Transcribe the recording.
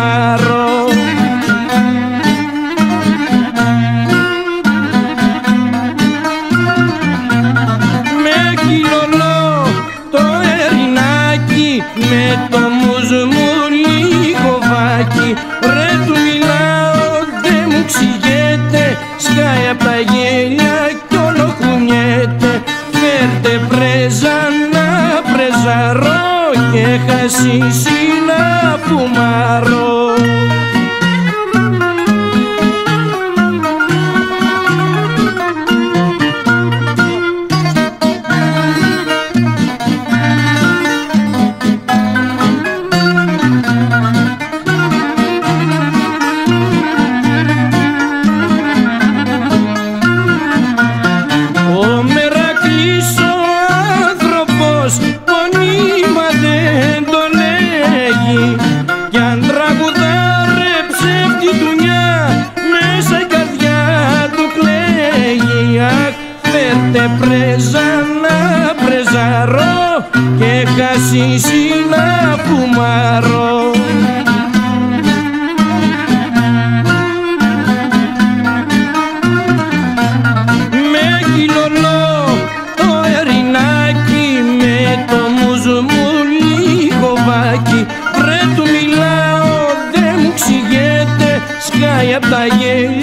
φουμάρω. Με κυλολό το ερινάκι, με το μουσμουλί κοβάκι, ρε του μιλάω δε μου ξηγέται, σκάει απ' τα γέλια κι όλο κουνιέται. Φέρτε πρέζα να πρεζαρώ και χασίσει να φουμάρω. Κι αν τραγουδάρε ψεύτιτουνιά, μέσα η καρδιά του κλαίγει. Αχ, φέρτε πρέζα να πρεζαρώ και χασίσει να φουμάρω. Με κυλολό το ερινάκι, με το μουσμουλί κοβάκι, ρε του μιλάω δε μου ξηγέται, σκάει απ' τα γέλια